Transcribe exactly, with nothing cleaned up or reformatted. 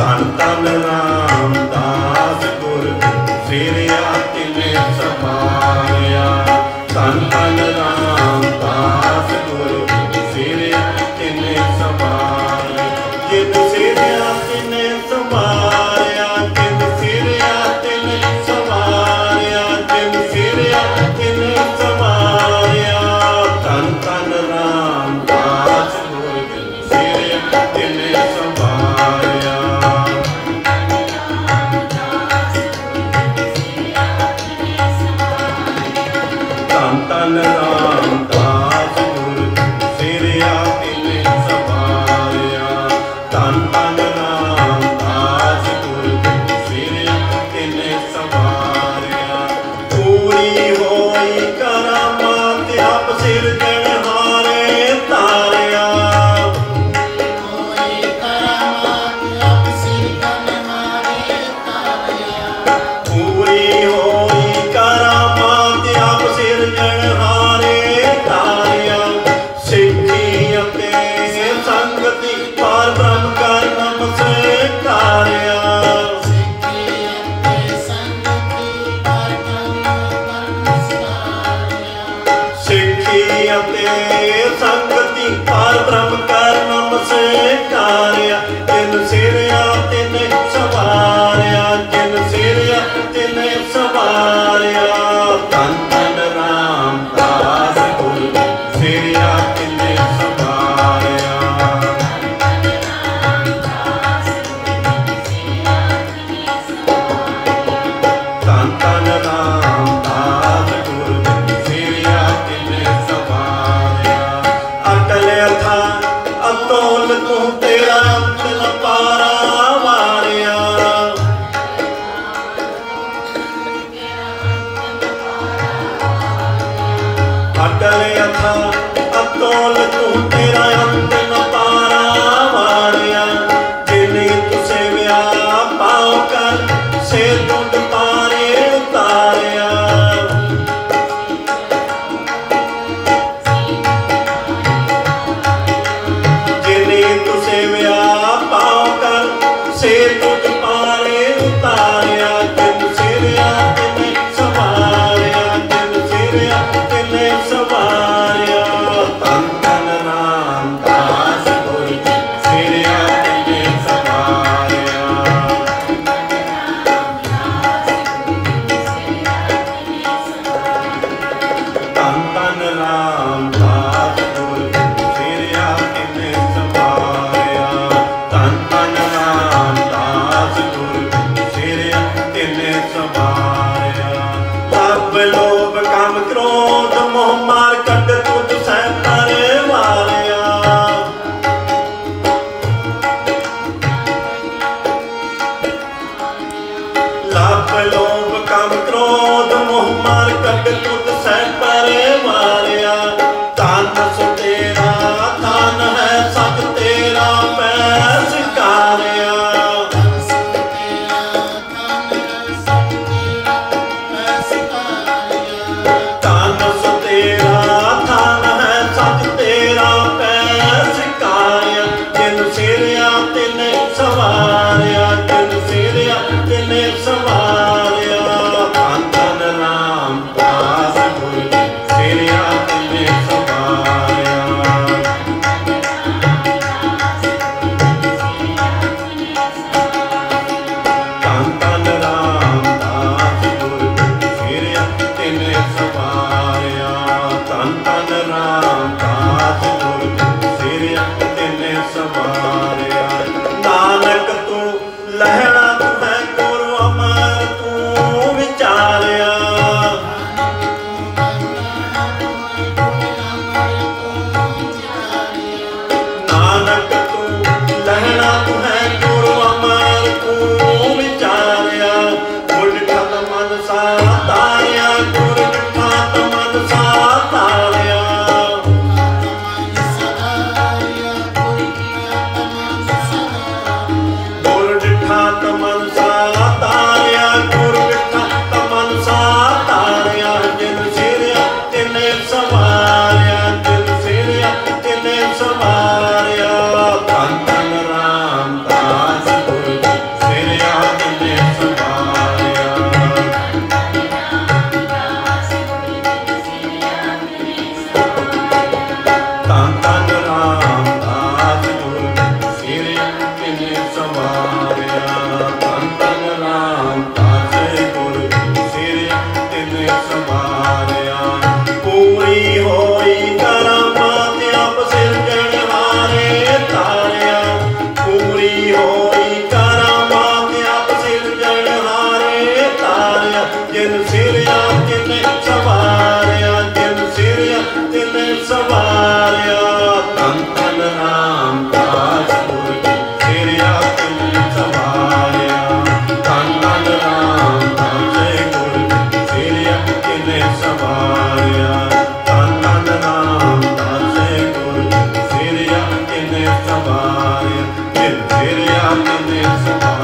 ਧੰਨ ਧੰਨ ਰਾਮਦਾਸ ਗੁਰ ਸਿਰਿਆ ਤਿਨੇ ਸਮਾਰਿਆ। ਧੰਨ ਧੰਨ ਰਾਮਦਾਸ ਗੁਰ ਸਿਰਿਆ ਤਿਨੇ ਸਮਾਰਿਆ। ਜਿਨ ਸਿਰਿਆ ਤਿਨੇ ਸਮਾਰਿਆ, ਜਿਨ ਸਿਰਿਆ ਤਿਨੇ ਸਮਾਰਿਆ, ਜਿਨ ਸਿਰਿਆ ਤਿਨੇ ਸਮਾਰਿਆ। ਧੰਨ ਧੰਨ ਰਾਮਦਾਸ ਗੁਰ ਸਿਰਿਆ ਤਿਨੇ ਸਮਾਰਿਆ। ਧੰਨ ਧੰਨ ਰਾਮਦਾਸ ਗੁਰ ਸਿਰਿਆ ਤਿਨੇ ਸਮਾਰਿਆ। ਧੰਨ ਧੰਨ ਰਾਮਦਾਸ ਗੁਰ ਸਿਰਿਆ ਤਿਨੇ ਸਮਾਰਿਆ। ਪੂਰੀ ਹੋਈ ਕਰਾਮਾਤ ਆਪ ਸਿਰਜਣਹਾਰੇ ਤਾਰਿਆ। ਹੋਈ ਕਰਾਮਾਤ ਆਪ ਸਿਰਜਣਹਾਰੇ ਤਾਰਿਆ। ਪੂਰੀ ਹੋਈ ਕਰਾਮਾਤ ਆਪ ਸਿਰਜਣਹਾਰੇ ਤਾਰਿਆ। ਸਿੱਖੀ ਅਤੇ ਸੰਗਤੀ ਪਾਰ ਬ੍ਰਹਮ ਕਰ ਨਮਸਕਾਰਿਆ। ਸਿੱਖੀ ਅਤੇ ਸੰਗਤੀ ਪਰ ਬ੍ਰਹਮ ਕਰ ਨਮਸਕਾਰਿਆ। ਸਿੱਖੀ ਅਤੇ ਸੰਗਤੀ ਪਾਰ ਬ੍ਰਹਮ ਕਰ ਨਮਸਕਾਰਿਆ। ਤਿਨ ਸਿਰਿਆ ਤਿਨੇ ਸਵਾਰਿਆ, ਤਿਨ ਸਿਰਿਆ ਤਿਨੇ ਸਵਾਰਿਆ। ਧੰਨ ਧੰਨ ਰਾਮਦਾਸ ਗੁਰ ਸਿਰਿਆ ਤਿਨੇ ਸਵਾਰਿਆ। ਧੰਨ ਧੰਨ ਰਾਮਦਾਸ ਗੁਰ ਸਿਰਿਆ ਤਿਨੇ ਸਵਾਰਿਆ। ਅਟਲ ਅਥਾ ਅਤੋਲ ਤੂੰ ਤੇਰਾ ਅੰਤ ਨ ਪਾਰਾ ਵਾਰਿਆ। ਅਟਲ ਅਥਾ ਅਤੋਲ ਤੂੰ ਤੇਰਾ ਅੰਤ ਨ ਪਾਰਾ ਵਾਰਿਆ। ਜਿਨੇ ਤੂੰ ਸੇਵਿਆ ਪਾਉ ਕਰ ਸੇ ਤੁੰਡ ਪਾਰੇ ਉਤਾਰਿਆ। ਜਿਨੇ ਤੂੰ ਸੇਵਿਆ ਪਾਉ ਕਰ ਸੇ ਤੁੰਡ ਪਾਰੇ ਉਤਾਰਿਆ। ਜਿਨ ਸਿਰਿਆ ਤਿਨੇ ਸਵਾਰਿਆ, ਜਿਨ ਸਿਰਿਆ ਤਿਨੇ ਸਵਾਰਿਆ। ਧੰਨ ਧੰਨ ਰਾਮਦਾਸ ਗੁਰ ਸਿਰਿਆ ਤਿਨੇ ਸਵਾਰਿਆ। ਧੰਨ ਧੰਨ ਰਾਮਦਾਸ ਗੁਰ ਸਿਰਿਆ ਤਿਨੇ ਸਵਾਰਿਆ। ਧੰਨ ਧੰਨ ਰਾਮਦਾਸ ਗੁਰ ਸਿਰਿਆ ਤਿਨੇ ਸਵਾਰਿਆ। ਲੱਭ ਲੋਭ ਕਾਮ ਕ੍ਰੋਧ ਮੋਹ ਮਾਰ ਕੱਢ ਤੁਧ ਸਹਿ ਪਰਵਾਰਿਆ। ਲੱਭ ਲੋਭ ਕਾਮ ਕ੍ਰੋਧ ਮੋਹ ਮਾਰ ਕੱਢ ਤੁਧ ਸਹਿ ਪਰਵਾਰਿਆ। ਧੰਨ ਸੁ ਤੇਰਾ ਧਨ ਹੈ ਸਚ ਤੇਰਾ ਪੈ ਸਿਕਾਰਿਆ। ਧੰਨ ਸੁ ਤੇਰਾ ਧਨ ਹੈ ਸਚ ਤੇਰਾ ਪੈ ਸਿਕਾਰਿਆ। ਧੰਨ ਸੁ ਤੇਰਾ ਧਨ ਹੈ ਸਚ ਤੇਰਾ ਪੈ ਸਿਕਾਰਿਆ। ਜਿਨ ਸਿਰਿਆ ਤਿਨੇ ਸਵਾਰਿਆ, ਜਿਨ ਸਿਰਿਆ ਤਿਨੇ ਸਵਾਰਿਆ। ਧੰਨ ਧੰਨ ਰਾਮਦਾਸ ਗੁਰ ਸਿਰਿਆ ਤਿਨੇ ਸਵਾਰਿਆ। ਧੰਨ ਧੰਨ ਰਾਮਦਾਸ ਗੁਰ ਸਿਰਿਆ ਤਿਨੇ ਸਵਾਰਿਆ। ਧੰਨ ਧੰਨ ਰਾਮਦਾਸ ਗੁਰ ਸਿਰਿਆ ਤਿਨੇ ਸਵਾਰਿਆ। ਨਾਨਕ ਤੂੰ ਲਹਿਣਾ ਤੂੰ ਹੈ ਗੁਰੂ ਅਮਰ ਤੂੰ ਵਿਚਾਰਿਆ। ਨਾਨਕ ਤੂੰ ਲਹਿਣਾ ਤੂੰ ਹੈ ਗੁਰੂ ਅਮਰ ਤੂੰ ਵਿਚਾਰਿਆ। ਗੁਰ ਠਤ ਮਨ ਸਾ ਤਾਰਿਆ, ਗੁਰ ਠਤ ਮਨ ਸਾ ਤਾਰਿਆ। ਸਵਾਰਿਆ ਜਿਨ ਫਿਰ ਆਨੰਦ ਸੁਭਾਇਆ